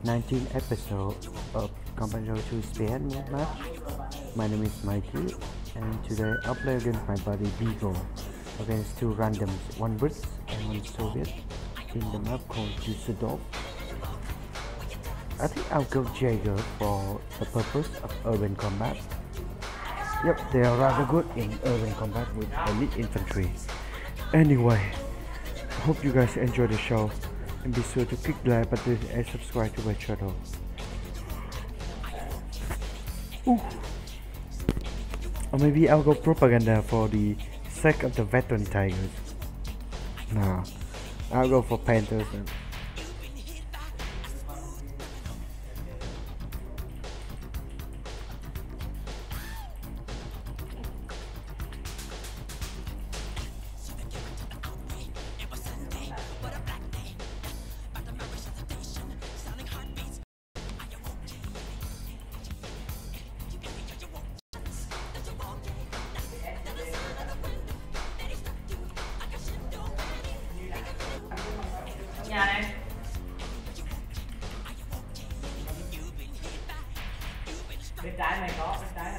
19th episode of Combat Zone 2 Spearhead Mode match. My name is Mikey, and today I'll play against my buddy Beagle against two randoms, one Brits and one Soviet, in the map called Dusseldorf. I think I'll go Jaeger for the purpose of urban combat. Yep, they are rather good in urban combat with elite infantry. Anyway, I hope you guys enjoy the show, and be sure to click the like button and subscribe to my channel. Ooh. Or maybe I'll go propaganda for the sake of the veteran tigers. Nah, I'll go for Panthers and nhà này bên trái này có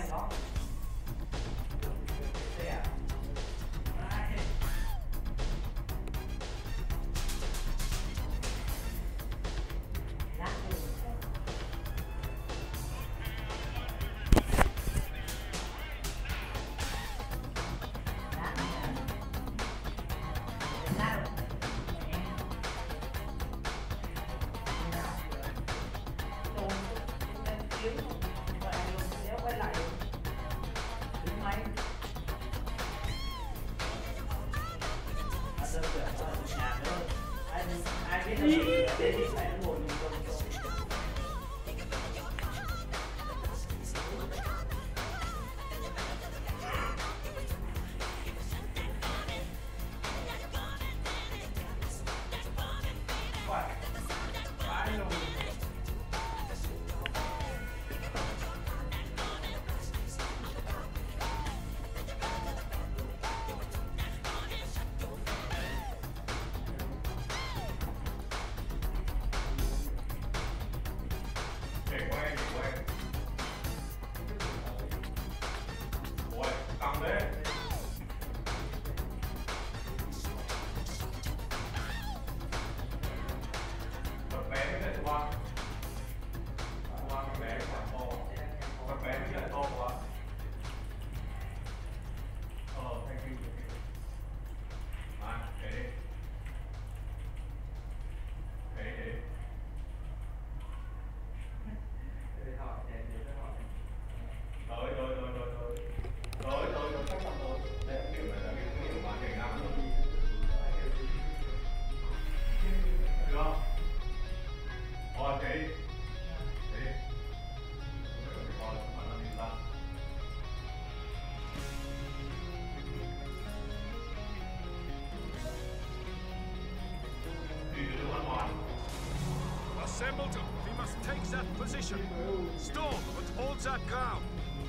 Assembled, we must take that position. Storm, but hold that ground.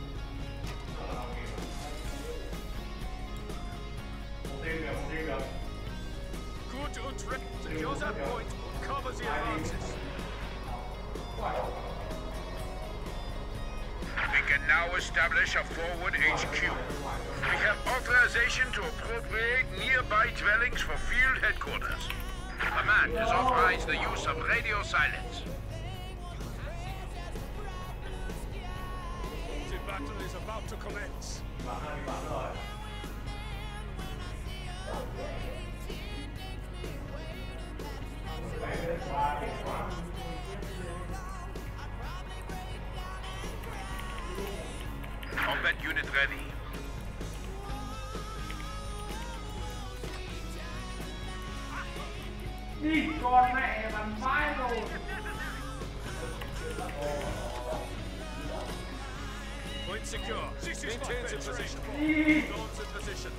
Good Utrecht, secure that point, cover the advances. We can now establish a forward HQ. We have authorization to appropriate nearby dwellings for field headquarters. Command has authorized the use of radio silence. The battle is about to commence. Combat unit ready. đi con mẹ bằng phái rồi. Point secure. Maintain the position. Hold the position.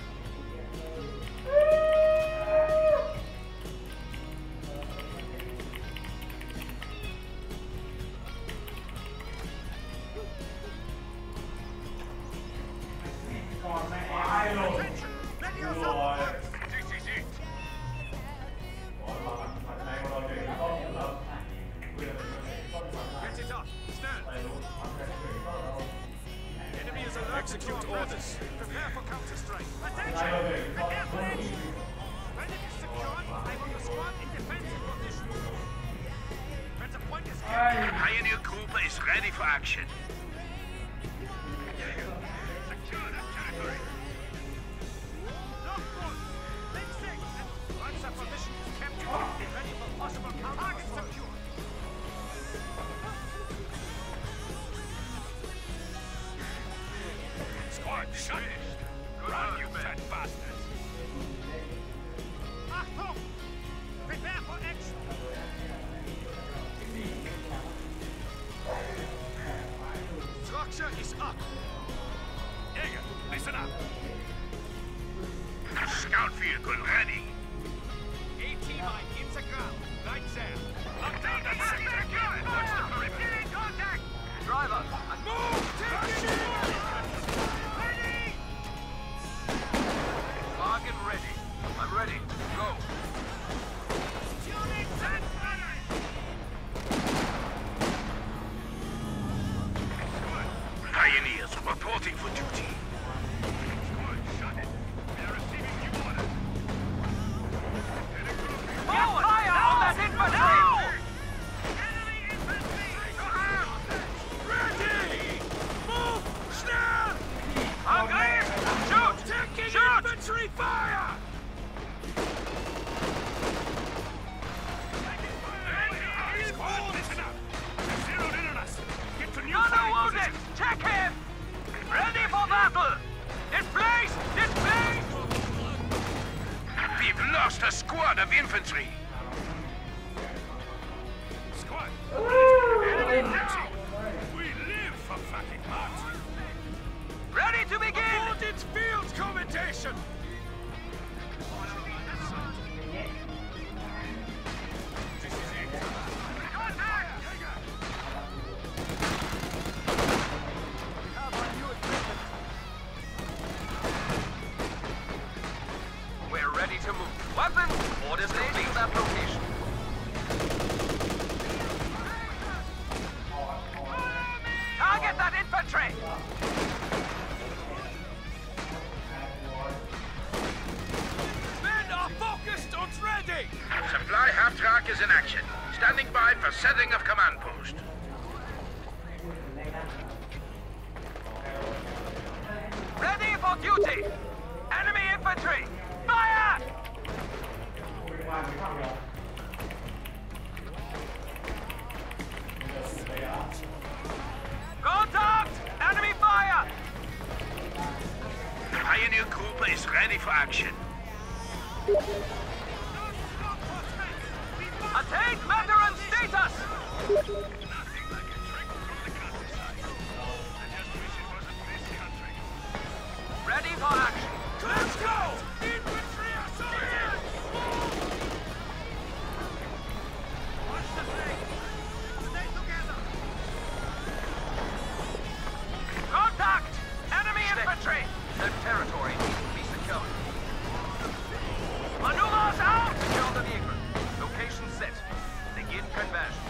Còn mẹ ai rồi. Rồi. This is it. Mặt này mà nói chuyện không được. orders. Prepare for counter-strike. Attention! Prepare for action! When it is secured, I want the squad in defensive position. When the point is captured... Pioneer Group is ready for action. Secure that territory! Lock one! Take six! Once the position is captured, be ready for possible counter-target secure. Squad, shut it! Run, you fat bastards! Achtung! Prepare for action! Structure is up! Jäger, listen up! Scout vehicle ready. AT-Mine hits the ground, right there. Lock down that sector! Watch the perimeter! In contact! Driver, move! Take it! Ready! Wagen ready. I'm ready. Go. Units and runners! Pioneers reporting for duty. Shut it. We are receiving new orders. Forward! Fire on that infantry! Enemy infantry! Ready! Move! Schnell! Angriff! Shoot! Taking Shoot! infantry fire! Squad, listen up! They've zeroed in on us. Get to new Gunner firing wounded! position. Check him! Ready for battle! Displace! Displace! We've lost a squad of infantry. Squad, enemy taxi. We live for fucking Martin. Ready to begin! Ordnance field commendation. This is it. Contact! We have our new equipment. We're ready to move. Weapons! Orders leave that location. Target that infantry! Men are focused and ready. Supply half-track is in action. Standing by for setting of command post. Ready for duty! Enemy infantry! Fire! Contact! Enemy fire! Pioneer Group is ready for action. Attain veteran status! Nothing like a trick from the countryside. I just wish it wasn't this country. Ready for action! Let's go! Infantry assault! Watch the thing! Stay together! Contact! Enemy infantry! Their territory needs to be secured. Maneuvers out! Secure the vehicle. Location set. Begin conversion.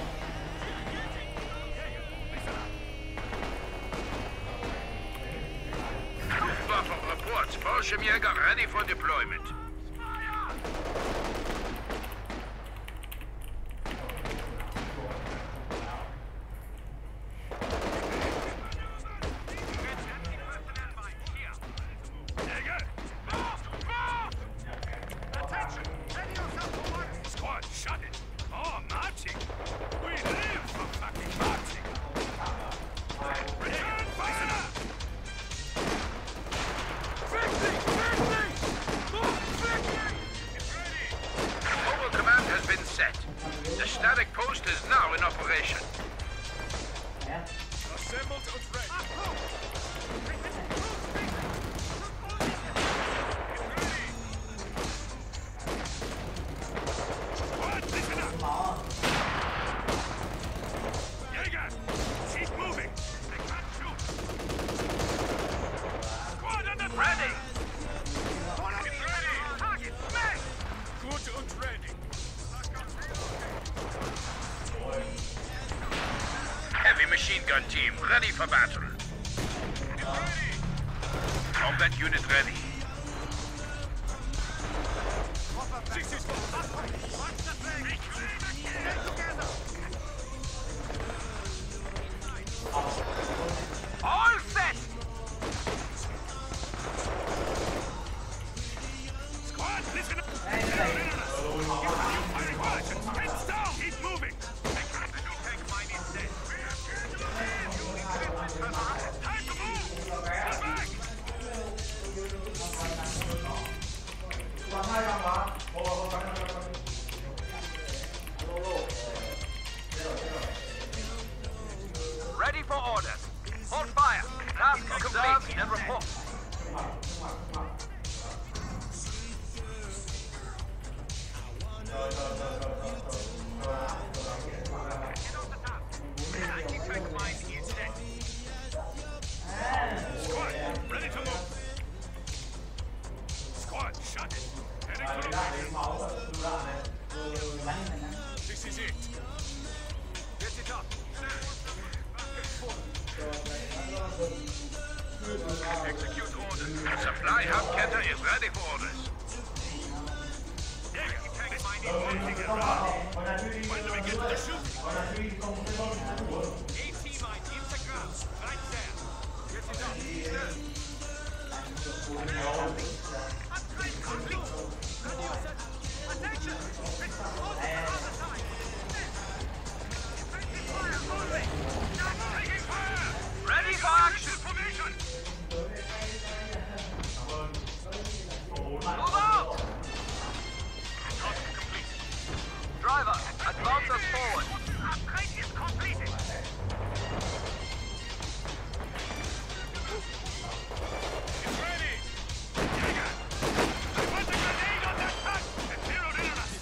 Luftwaffe reports. Fallschirmjäger ready for deployment. Squad, shut it! Oh, marching! We live for fucking marching! Return fire! 50! 50! Move 50! It's ready! Mobile command has been set. The static post is now in operation. Assembled and ready! Squad, listen up! Jäger! Keep moving! They can't shoot! Squad under Ready! Get ready! Target smash! Good and ready! Heavy machine gun team ready for battle. Get ready! Combat unit ready. All set! Squad, listen up! Heads down! Keep moving! Time to move! Get back! Ready for orders. Hold fire. Task complete and report. Squad, ready to move! Squad, shut it! Heading to location. This is it. Get it up. Execute orders. Supply hub Kenta is ready for orders. When do we get to the shooting? AT-Mine Instagram, right there. Get it up. Upgrade complete. Attention! It's all the time. Defensive fire moving. Taking fire! Ready for action. Formation! Move out! Driver, advance us forward. Upgrade is completed. It's ready. Jäger! I want a grenade on that tank! It's zeroed in on us.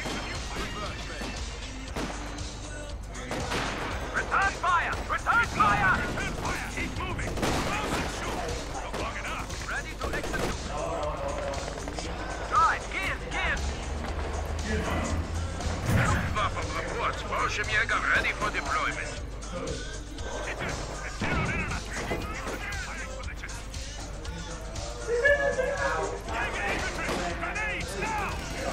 Return fire! Return fire! Return fire! Keep moving! Close and shoot! Not long enough. Ready to execute. Drive, give! Luftwaffe reports. Fallschirmjäger ready for deployment. It's zeroed in on us. Fighting position. Jäger infantry! Grenades now!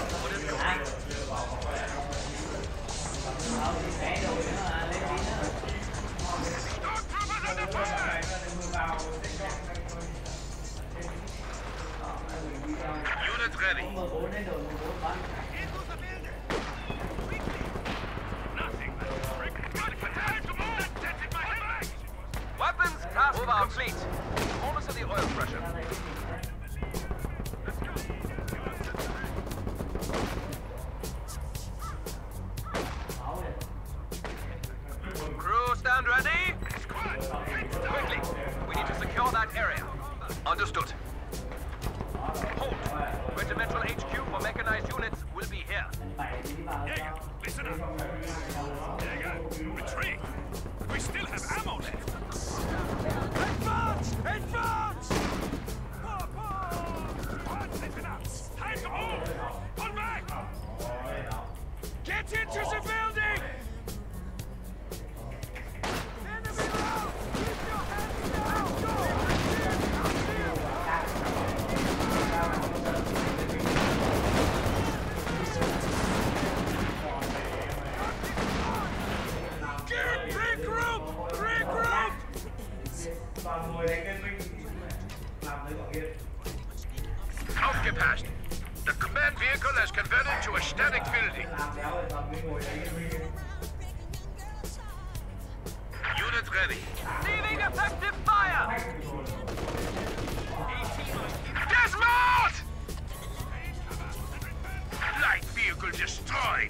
Stormtroopers under fire! Unit ready. Into the building! Quickly! Nothing! Time to move! That's in my back! Weapons task complete. Almost at the oil pressure. Let's go! Crew, stand ready. Squad! Quickly, we need to secure that area. Understood. Hold. Regimental HQ for mechanized units will be here. Jäger, listen up! Jäger, retreat! We still have ammo left! Advance! Advance! Squad, listen up! Time to move! Pull back! Get into the building! Enemy down! Keep your hands down! Go! Regroup! Regroup! Aufgepasst. The command vehicle has converted to a static building. Unit ready. Receiving effective fire! Dismount! Light vehicle destroyed.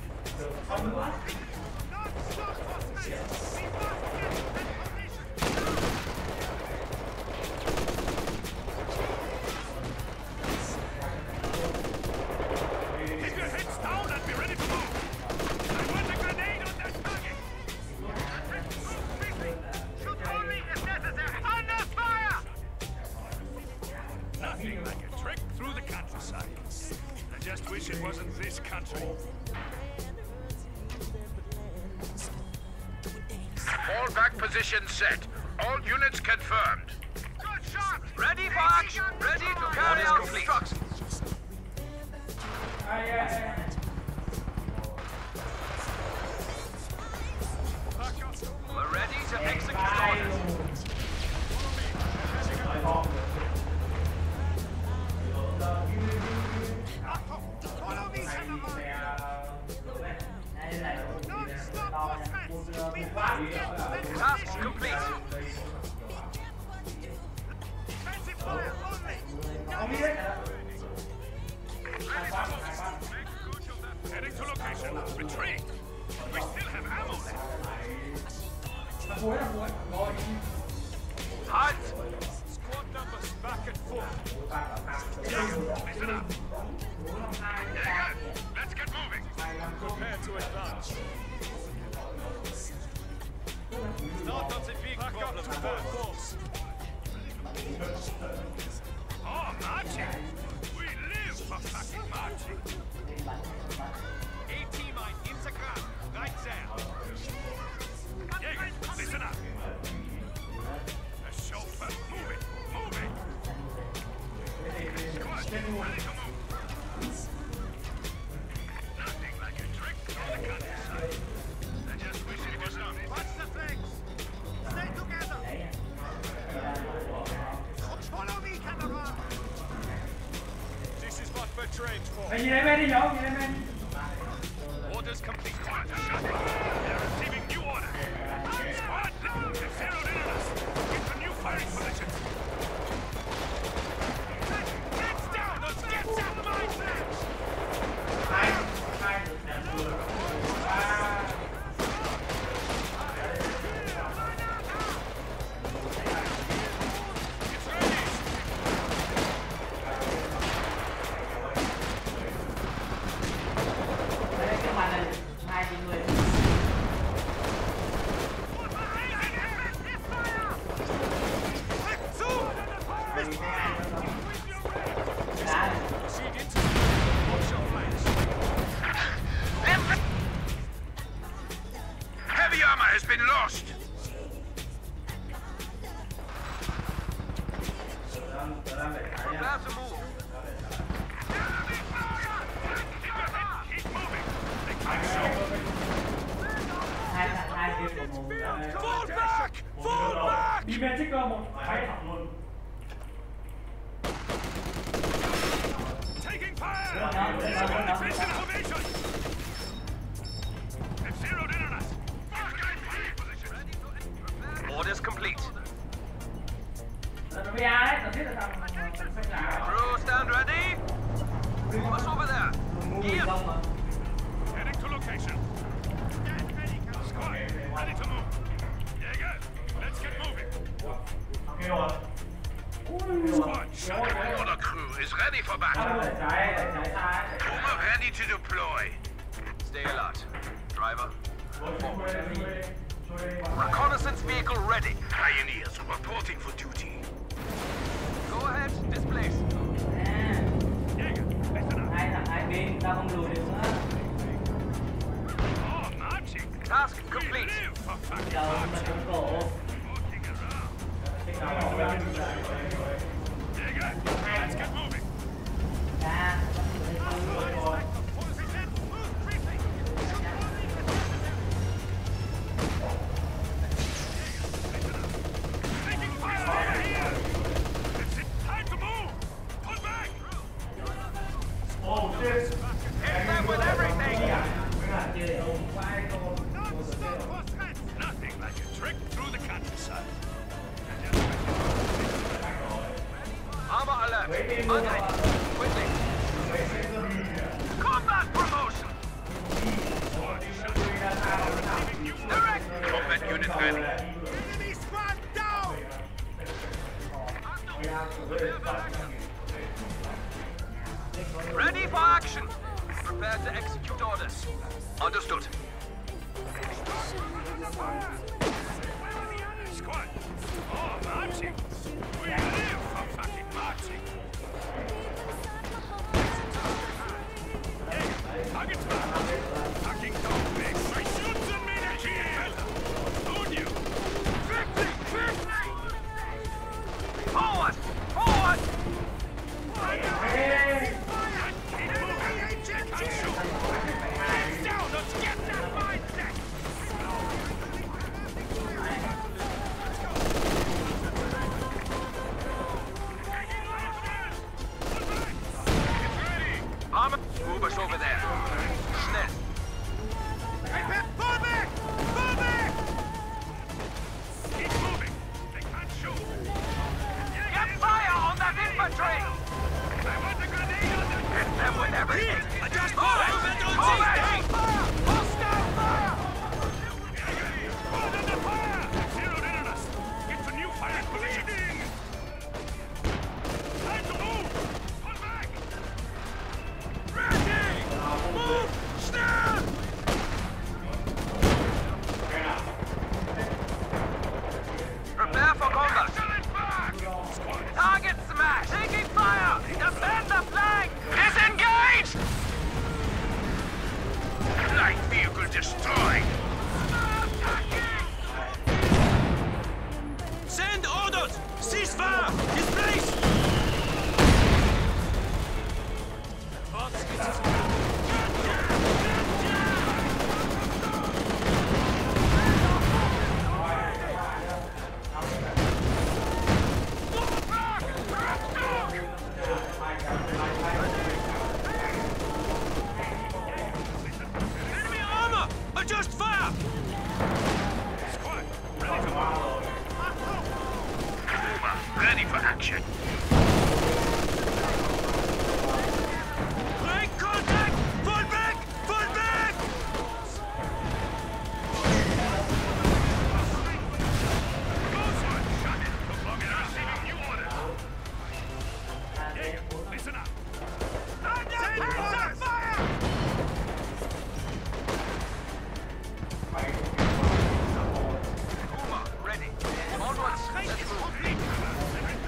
Keep your heads down and be ready to move! I want a grenade on that target! Shoot only if necessary! Under fire! Nothing like a trek through the countryside. I just wish it wasn't this country. Fallback position set. All units confirmed. Good shot! Ready for action. Ready to carry out instructions. We're ready to execute orders. Follow me, non-stop offense. We must get Tasks complete. defensive fire only. Heading to location. Retreat. We still have ammo left. Halt! Squad numbers back and forth. Listen up. Jaeger, let's get moving. Prepare to advance. Start not a big problem with that force. Oh, marching. We live for fucking marching. A-Team-Ein Integral. Right there. Jaeger, listen up. The chauffeur, move it. Move it. Squad, ready to move. Nothing like a trick from the countryside. I just wish it was done. Watch the flanks. Stay together. Follow me, Cameron. This is what we're trained for. Orders complete. Squad, shut it. They're receiving new orders. Squad, they've zeroed in on us. Get to new firing positions. Let's down. Let's get some mindset. It's ready. Proceed into watch your flanks. Heavy armor has been lost. Prepare to move. Keep moving. Fall back! Fall back! Taking fire! Defensive formation! They've zeroed in on us. Marking firing position. Orders complete. Crew, stand ready. What's over there? Gear. Heading to location. Squad, ready to move. Jaeger, let's get moving. Squad, shut it. Order crew is ready for battle. Boomer ready to deploy. Stay alert. Driver. Reconnaissance vehicle ready. Pioneers reporting for duty. Go ahead. Displace. Jaeger, listen up. Oh, marching. Task We complete. live for fucking marching. Walking around. Jaeger, let's get moving. Taking fire over here. It's time to move. Pull back. Hit them with everything. Nothing like a trick through the countryside. Armor alert. Unhide. Quickly. Combat promotion. Direct. Combat unit ready. Enemy squad down! Ready for action. Prepare to execute orders. Understood. Squad. Oh, marching. We live for fucking marching. Hey, target's back. Fucking dog big. My shoots and me to kill. Own you. Forward. destroyed! Send orders! Ceasefire! Displace! Enemy armor! Adjust fire! Squad, ready to move! Puma, ready for action. Break contact! Fall back! Fall back! Listen up. Puma, ready. Onwards. Let's move.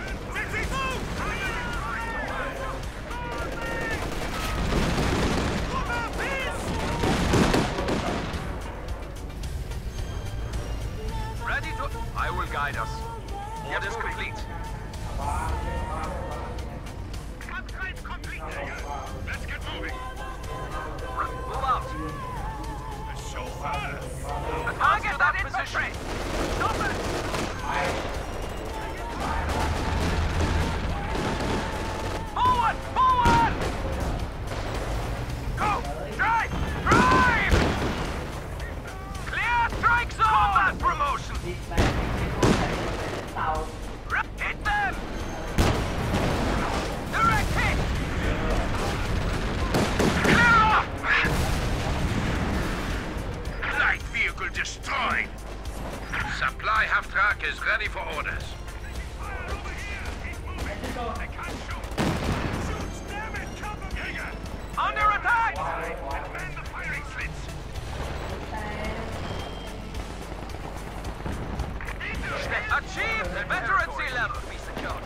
Ready to... I will guide us. What is complete? Upgrade complete. Let's get moving. Move out. Chauffeur. Target that position. Stop it! Forward! Forward! Go! Drive! Drive! Clear strike zone! Combat promotion! Hit them! Direct hit! Clear off! Light vehicle destroyed. Supply half-track is ready for orders. Under attack! Man the firing slits. Achieve the veterancy level. Be secured.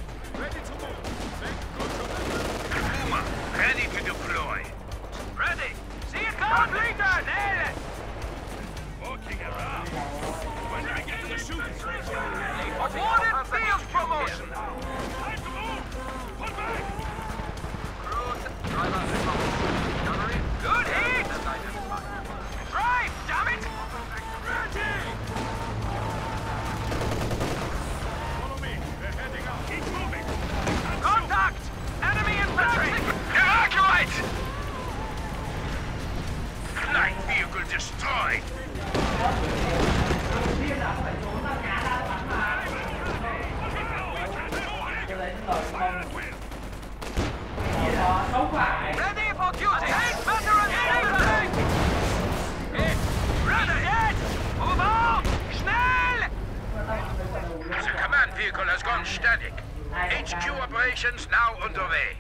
Puma, ready to deploy. Ready. See it come, leader. Nail it. Walking around. When do we get to the shooting? Awarded field promotion. Time to move. Pull back. Cruise. Driver. Gunnery. Good heat. That's identified. Drive, damn it. Ready. Follow me. They're heading out. Keep moving. Contact. Enemy infantry. Evacuate! Light vehicle destroyed. Ready for duty. Eight veterans. Ready. Dead. Move out. Schnell. The command vehicle has gone static. HQ operations now underway.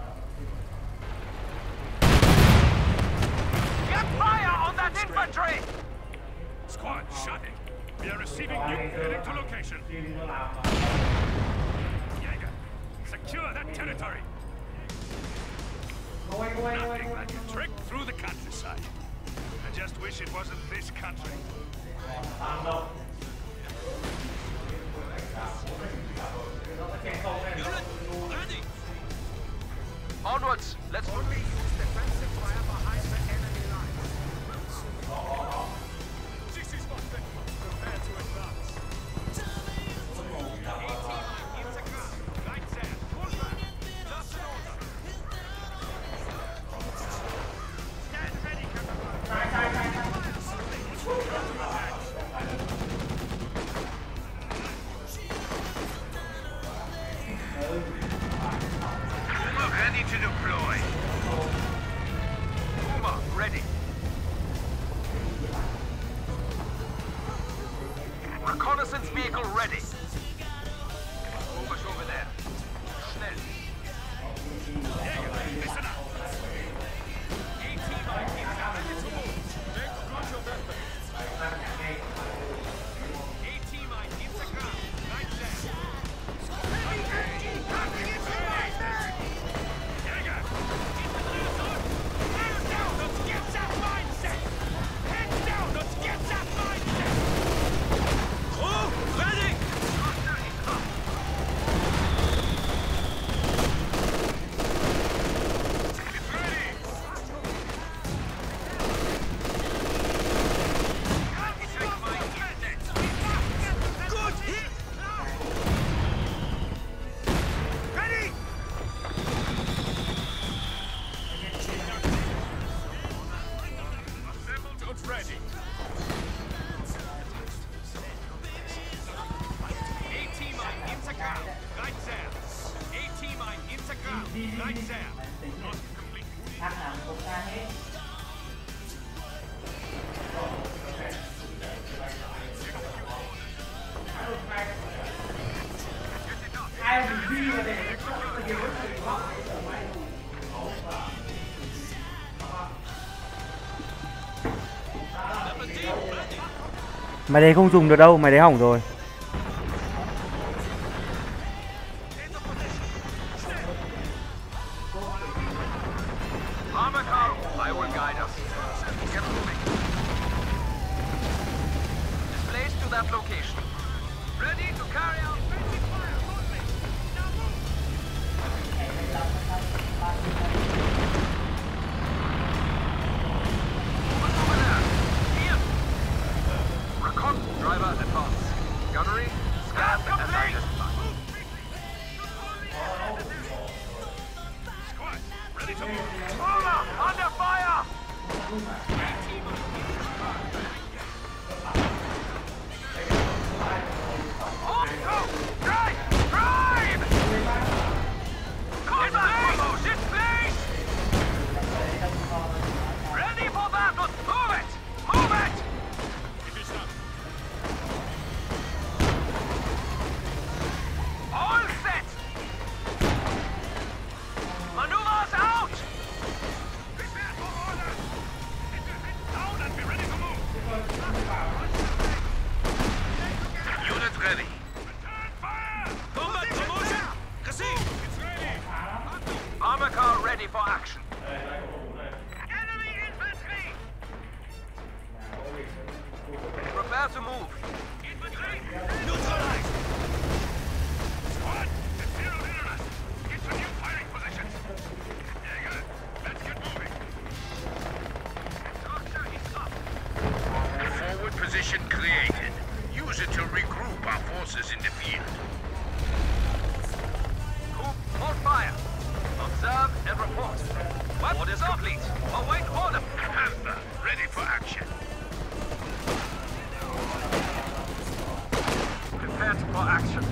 Get fire on that infantry. Squad, shut it. We are receiving new heading to location. Jaeger, secure that territory. Nothing like a trick through the countryside. I just wish it wasn't this country. Unit, ready! Onwards. Let's move. Defensive fire behind the enemy lines. This is what they prepare to advance. Right there. Pull back. Just an order. Stand ready, Puma ready to deploy. Puma, ready. Reconnaissance vehicle ready. Push over there. Schnell. Listen up. A-Team ein Integral. Right there. A-Team ein Integral. Right there. Not complete. ทางหลังผมได้ให้ Mày đây không dùng được đâu, mày đấy hỏng rồi. Armor car, I will guide us. Get moving. Displays to that location. Ready to carry out basic fire shortly. Now move. Over there. Ian. Recon, driver, advance. Gunnery, scan and identify. Squad, ready to move. Mola, under fire! On go! Drive! Drive! Combat promotion, please! Ready for battle! Move it! Move it! If you stop. All set! Maneuvers out! Prepare for orders. Get your heads down and be ready to move. Unit ready. Return fire. Combat promotion. Cassine. It's ready. Armor car ready for action. Enemy infantry. Prepare to move. Infantry. Neutralized. Squad, it's zero interest. Get to new firing positions. Jaeger, let's get moving. Structure is up. Forward position created. Use it to regroup our forces in the field. Coop, hold fire. Observe and report. Orders complete. Await order. Panther, ready for action. Prepared for action.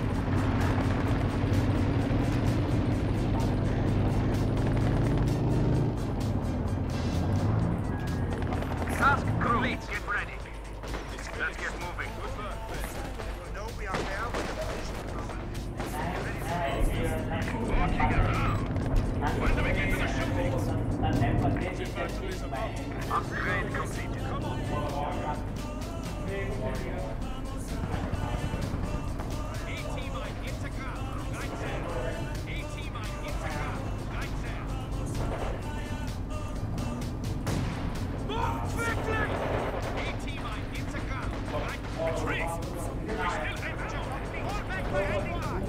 Task complete. Get ready. Let's get moving. Upgrade completed. Come on. A-Team ein Integral. Right there. A-Team ein Integral. Right there. Move quickly! A-Team ein Integral. Right. Retreat. We still aim for Joe. Hold back my ending line.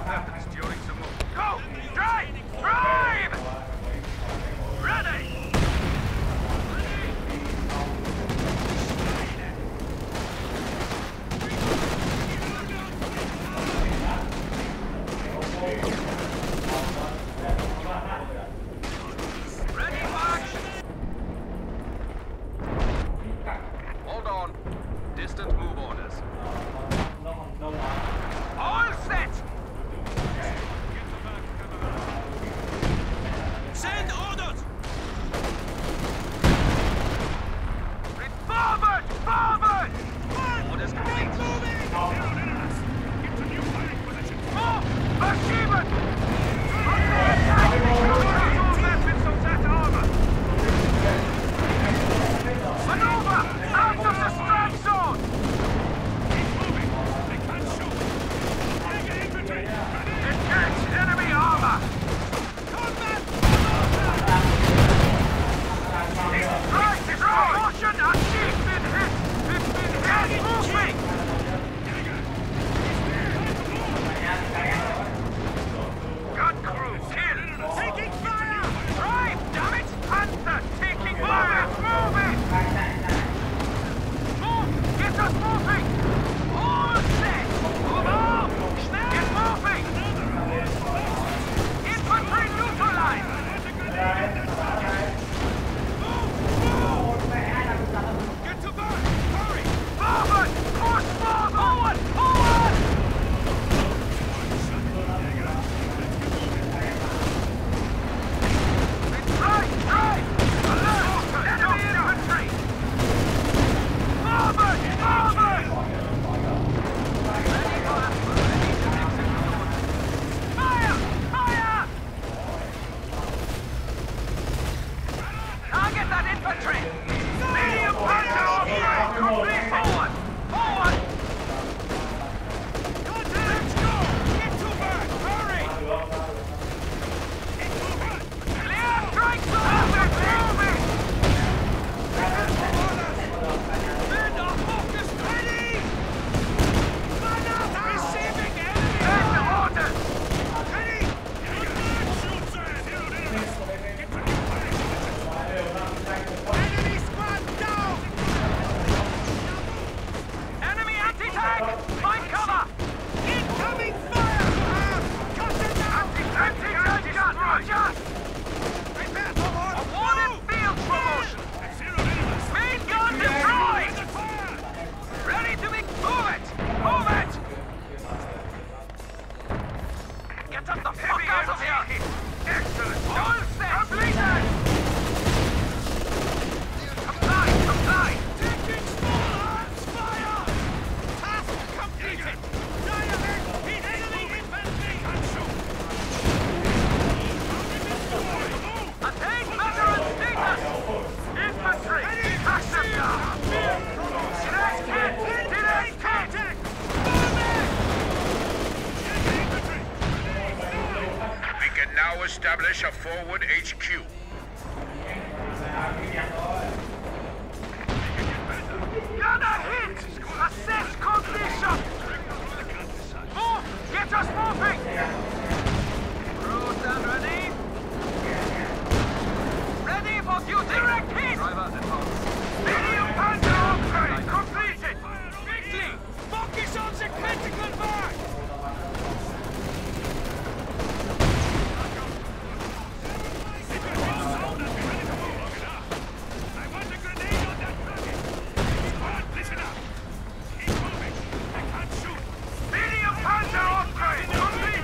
weapons during the move. Go! Drive! Drive! Ready! Ready for action! Hold on. Distant move orders. All set! Send orders! Forward! Forward! Orders complete. Move! Achievement! Under attack! All weapons of that armor! Maneuver! Out of the strike zone! Engage enemy armor! Right, caution! Achieve! Been hit! Been hit! Moving! Gun crew kill! Taking fire! Drive! Damn it! Panther taking fire! Moving! Move! Get us moving! All set! Move on! Get moving! Infantry neutralized! Get to back! Hurry! Forward! Push forward! Forward! Right! Right! Alert! Enemy infantry! Forward! Forward! Fire! Fire! Target that infantry! Medium Panther offline! Complete! Forward! Forward! Let's go! Get to back! Hurry! Clear strike zone! Moving! Men are focused! Ready! Man up! Receiving enemy! Send orders! Ready! Enemy squad down! Enemy anti-tank! Find cover! Incoming fire! Cut it down! Anti-tank gun! Roger! Prepare for more! Awarded field promotion! Main gun destroyed! Ready to make... Move it! Move it! Get up the fuck out of here! Excellent! All set! Completed! Comply! Comply! Taking small arms fire! Task completed! Die ahead! Hit enemy infantry! Attain veteran status! Infantry! Attack them down! Direct hit! Direct hit! We can now establish a forward HQ. Gunner hit! Assess condition! Move! Get us moving! Crew stand ready! Ready for duty! Direct hit! Driver advance. Medium Panther upgrade completed! Victory! Focus on the critical mark! I want a grenade on that target! Squad, listen up! Keep moving! I can't shoot! Medium Panther upgrade completed!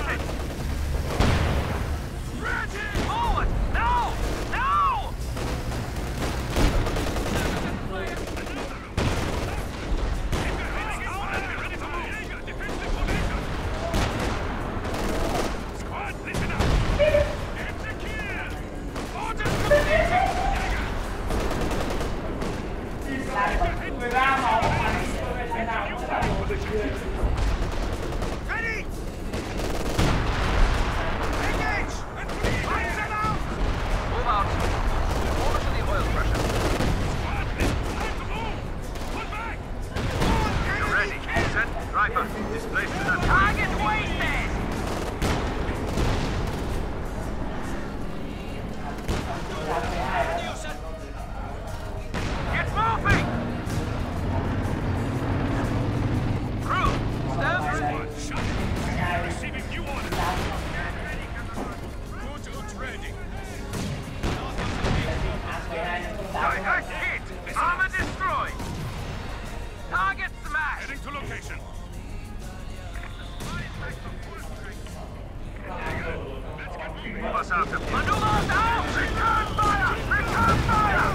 us out of here. Maneuvers out! Return fire! Return fire!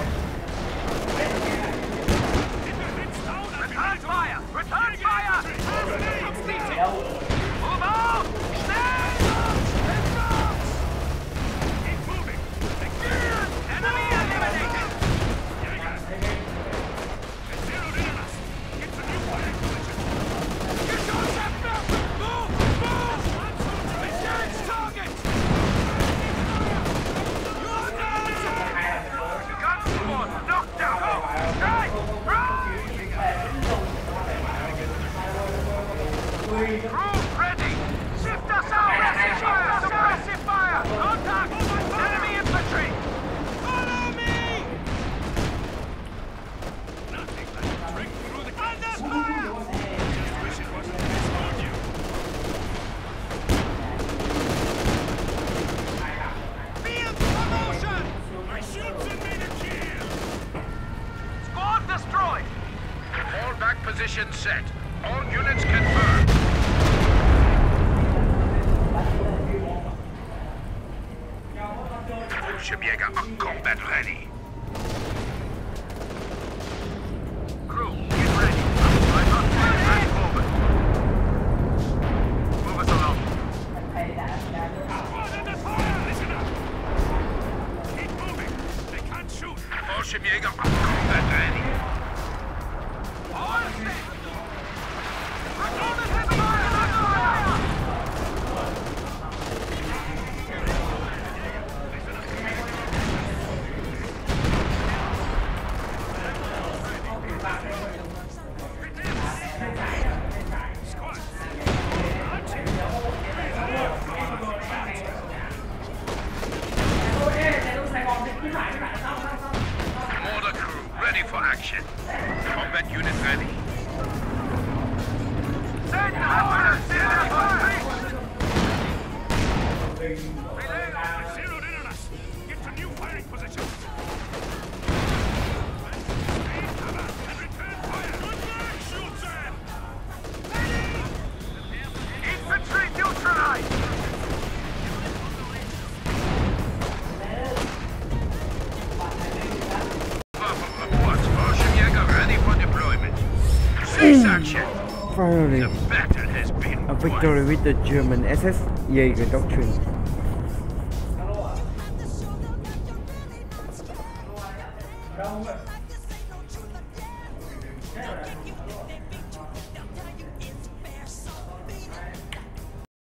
Return fire! Return fire! Move out! Stand up! Keep moving. Enemy eliminated! It's zeroed in on us. Get to new firing position. Get yourself back! Move! Move! Engage target! You're down! Guns squad! Knocked down! Right! Crew ready! Shift us out! Suppressive fire! Contact! Enemy infantry! Follow me! Nothing like a trick through the under fire! Just wish it wasn't this on you. Field promotion! My shields have made a kill. Squad destroyed! All back positions set. All units confirmed. Fallschirmjäger are combat ready. Crew, get ready. Right on fire, right forward. Move us along. Squad under fire! Listen up. Keep moving. They can't shoot. Fallschirmjäger are combat ready. All set! Recruitment hit fire! Under fire! Squad. Mortar crew ready for action. Combat unit ready. Send ambulance infantry! Zeroed in on us. Get to new firing positions. Stay cover and return fire. Good work, Schultzen! Infantry neutralized! Reports. Fallschirmjäger ready for deployment. Cease action. Finally, The battle has been a won. victory with the German SS Jäger doctrine.